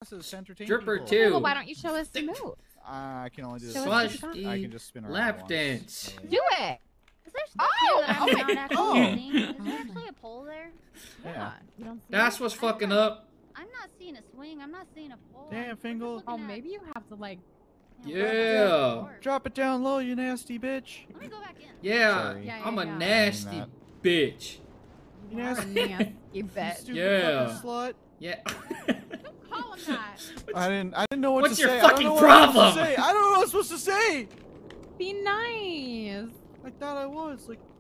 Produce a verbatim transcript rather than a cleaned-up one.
classes to entertain Stripper people. too. Well, why don't you show us the move? Uh, I can only do this. Show Slash us the I can just spin around lap once. dance. Really. Do it. Is there stuff Oh, here that I'm okay. not actually Oh. seeing? Is there actually a pole there? Yeah. You don't see That's it? what's fucking up. I'm not seeing a swing. I'm not seeing a pole. Damn, I'm- we're just Fingal. looking Oh, at, maybe you have to like. you know, Yeah. board. Drop it down low, you nasty bitch. Let me go back in. Yeah, Sorry. Yeah, yeah, I'm a yeah. nasty That. bitch. You are a Yes. nasty You bitch. stupid Yeah. fucking slut. Yeah. Don't call him that. I didn't. I didn't know what What's to your say. fucking I don't know what I was problem? supposed to say. I don't know what I was supposed to say. Be nice. I thought I was like.